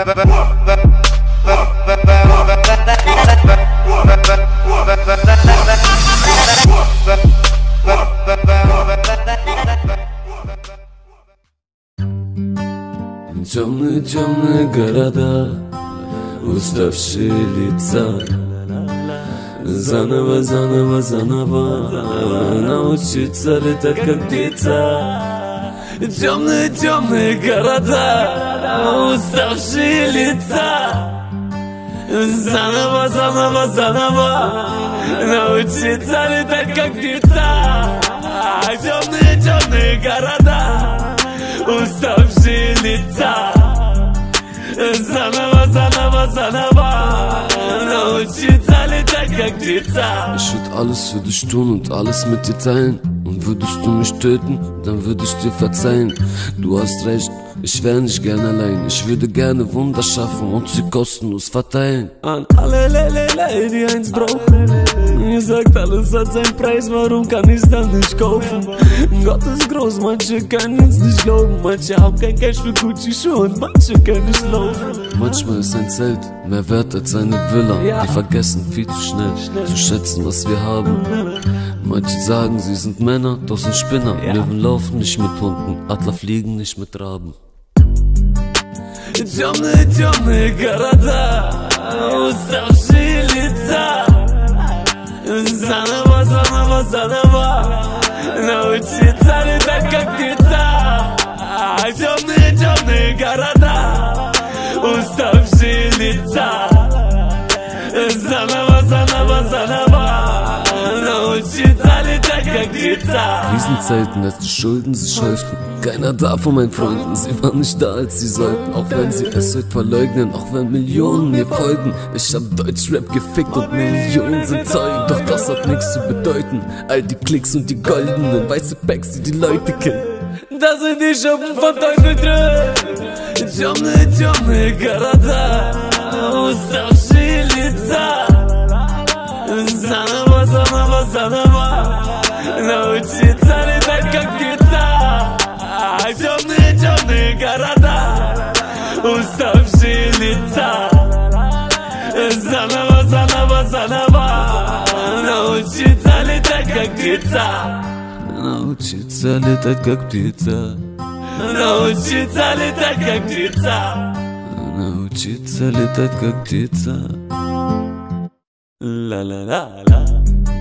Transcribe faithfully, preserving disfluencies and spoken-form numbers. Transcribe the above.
Темные-темные города, уставшие лица. Заново, заново, заново научиться летать как птица. Темные-темные города, уставшие лица. Заново, заново, заново научиться летать как птица. Темные-темные города, уставшие лица. Заново, zаново, zаново научиться летать как птица. Ich würd alles für dich tun und alles mit dir teilen. Und würdest du mich töten, dann würde ich dir verzeihen. Du hast recht, ich wär nicht gern allein. Ich würde gerne Wunder schaffen und sie kostenlos verteilen. An alle Lelele, die eins brauchen. Ihr sagt, alles hat seinen Preis, warum kann ich's dann nicht kaufen? Gott ist groß, manche können es nicht glauben. Manche haben kein Cash für Gucci-Schuhe und manche können nicht laufen. Manchmal ist ein Zelt mehr wert als eine Villa. Wir vergessen viel zu schnell zu schätzen, was wir haben. Manche sagen, sie sind Männer, doch sind Spinner. Löwen laufen nicht mit Hunden, Adler fliegen nicht mit Raben. Темные, темные города, уставшие лица. Заново, заново, заново научиться летать как птица. Темные, темные города, уставшие лица. Заново, заново, заново научиться летать как птица. Krisenzeiten, als die Schulden sich häuften. Keiner da von meinen Freunden, sie waren nicht da, als sie sollten. Auch wenn sie es heute verleugnen, auch wenn Millionen mir folgen. Ich hab Deutschrap gefickt und Millionen sind Zeugen. Doch das hat nichts zu bedeuten. All die Klicks und die goldenen weiße Packs, die die Leute kennen. Das sind die Schuppen von Teufel drin. Темные, темные города, уставшие лица. Заново, заново, заново научиться летать как птица. Темные, темные города, уставшие лица. Заново, заново, заново научиться летать как птица. Научиться летать как птица. Научиться летать как птица. Научиться летать как птица. Ла-ла-ла-ла.